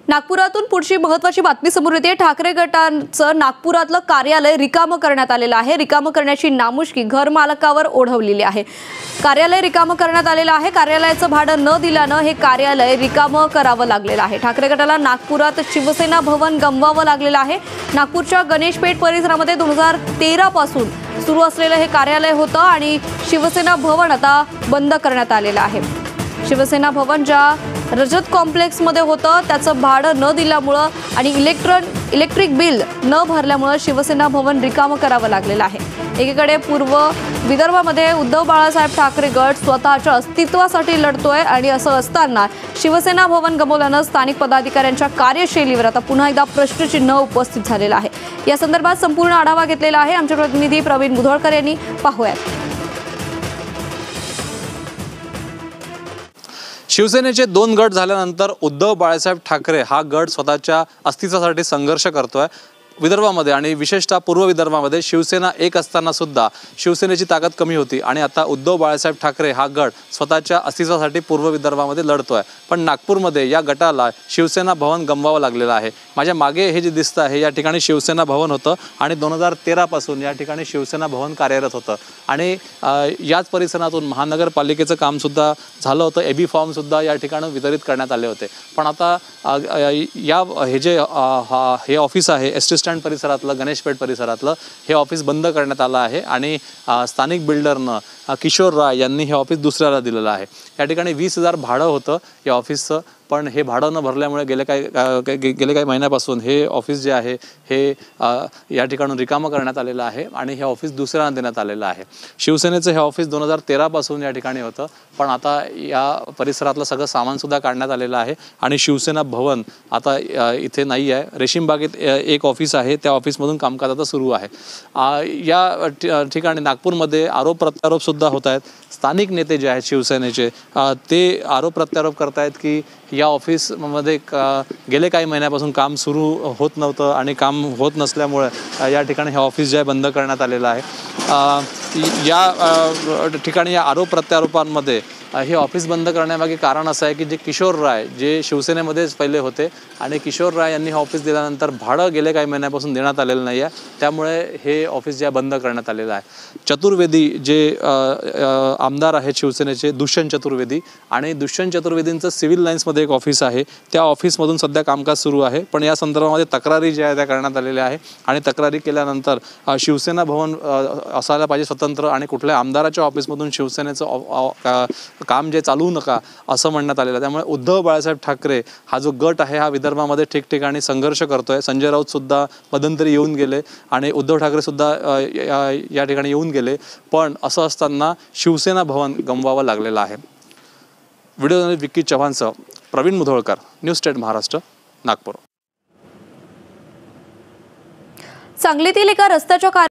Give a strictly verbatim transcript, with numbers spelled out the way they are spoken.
नागपुरातून पुढची महत्त्वाची बातमी समोर येते। ठाकरे गटाचं नागपुरातलं कार्यालय रिकामं करण्यात आलेलं आहे। रिकामं करण्याची नामुष्की घर मालकावर ओढवलेली आहे। कार्यालय रिकामं करण्यात आलेलं आहे। कार्यालयाचं भाडं न दिल्यानं हे कार्यालय रिकामं करावं लागलेलं आहे। ठाकरे गटाला नागपुरात शिवसेना भवन गमवावं लागलेलं आहे। नागपूरच्या गणेशपेठ परिसरामध्ये दोन हजार तेरा पासून सुरू असलेलं हे कार्यालय होतं आणि शिवसेना भवन आता बंद करण्यात आलेलं आहे। शिवसेना भवन ज्या रजत कॉम्प्लेक्स मध्ये होतं त्याचं भाडं न दिल्यामुळं आणि इलेक्ट्रॉन इलेक्ट्रिक बिल न भरल्यामुळं शिवसेना भवन रिकामं करावं लागलेलं आहे। एकीकडे पूर्व विदर्भामध्ये उद्धव बाळासाहेब ठाकरे गट स्वतःच्या अस्तित्वासाठी लढतोय आणि असं असताना शिवसेना भवन गमावल्यानं स्थानिक पदाधिकाऱ्यांच्या कार्यशैलीवर आता पुन्हा एकदा प्रश्नचिन्ह उपस्थित झालेलं आहे। या संदर्भात संपूर्ण आढावा घेतलेला आहे आमचे प्रतिनिधी प्रवीण मुधोळकर यांनी। पाहूयात। शिवसेनेचे दोन गट झाल्यानंतर उद्धव बाळासाहेब ठाकरे हा गट स्वतःच्या अस्तित्वासाठी संघर्ष करतोय। विदर्भामध्ये आणि विशेषतः पूर्व विदर्भामध्ये शिवसेना एक असताना सुद्धा शिवसेनेची ताकद कमी होती आणि आता उद्धव बाळासाहेब ठाकरे हा गट स्वतःच्या अस्तित्वासाठी पूर्व विदर्भामध्ये लढतोय। पण नागपूरमध्ये या गटाला शिवसेना भवन गमवावं लागलेलं आहे। माझ्या मागे हे जे दिसतं आहे या ठिकाणी शिवसेना भवन होतं आणि दोन हजार तेरा पासून या ठिकाणी शिवसेना भवन कार्यरत होतं आणि याच परिसरातून महानगरपालिकेचं कामसुद्धा झालं होतं। एबी फॉर्मसुद्धा या ठिकाणी वितरित करण्यात आले होते। पण आता या हे जे हे ऑफिस आहे एस टी स्टँड परिसरातलं गणेशपेठ परिसरातलं हे ऑफिस बंद करण्यात आलं आहे आणि स्थानिक बिल्डरनं किशोर राय यांनी हे ऑफिस दुसऱ्याला दिलेलं आहे। या ठिकाणी वीस हजार भाडं होतं या ऑफिसचं, पण हे भाडं न भरल्यामुळे गेले काही गेले काही महिन्यापासून हे ऑफिस जे आहे हे या ठिकाणून रिकामं करण्यात आलेलं आहे आणि हे ऑफिस दुसऱ्यांना देण्यात आलेलं आहे। शिवसेनेचं हे ऑफिस दोन हजार तेरा पासून या ठिकाणी होतं, पण आता या परिसरातलं सगळं सामानसुद्धा काढण्यात आलेलं आहे आणि शिवसेना भवन आता इथे नाही आहे। रेशीमबागेत एक ऑफिस आहे, त्या ऑफिसमधून कामकाज आता सुरू आहे। या ठिकाणी नागपूरमध्ये आरोप प्रत्यारोपसुद्धा होत आहेत। स्थानिक नेते जे आहेत शिवसेनेचे ते आरोप प्रत्यारोप करत आहेत की या ऑफिसमध्ये गेले काही महिन्यापासून काम सुरू होत नव्हतं आणि काम होत नसल्यामुळे या ठिकाणी हे ऑफिस जे आहे बंद करण्यात आलेलं आहे। या ठिकाणी या आरोप प्रत्यारोपांमध्ये हे ऑफिस बंद करण्यामागे कारण असं आहे की जे किशोर राय जे शिवसेनेमध्येच पहिले होते आणि किशोर राय यांनी हे ऑफिस दिल्यानंतर भाडं गेले काही महिन्यापासून देण्यात आलेलं नाही आहे, त्यामुळे हे ऑफिस जे बंद करण्यात आलेलं आहे। चतुर्वेदी जे आमदार आहेत शिवसेनेचे दुष्यंत चतुर्वेदी आणि दुष्यंत चतुर्वेदींचं सिव्हिल लाईन्समध्ये एक ऑफिस आहे, त्या ऑफिसमधून सध्या कामकाज सुरू आहे। पण या संदर्भामध्ये तक्रारी ज्या आहेत त्या करण्यात आलेल्या आहे आणि तक्रारी केल्यानंतर शिवसेना भवन असायला पाहिजे स्वतंत्र आणि कुठल्या आमदाराच्या ऑफिसमधून शिवसेनेचं काम जे चालवू नका असं म्हणण्यात आलेलं आहे। त्यामुळे उद्धव बाळासाहेब ठाकरे हा जो गट आहे हा विदर्भामध्ये ठिकठिकाणी संघर्ष करतोय। संजय राऊत सुद्धा मध्यंतरी येऊन गेले आणि उद्धव ठाकरे सुद्धा या ठिकाणी येऊन गेले, पण असं असताना शिवसेना भवन गमवावं लागलेलं आहे। व्हिडिओ विक्की चव्हाणसह प्रवीण मुधोळकर, न्यूज स्टेट महाराष्ट्र, नागपूर। सांगलीतील एका रस्त्याच्या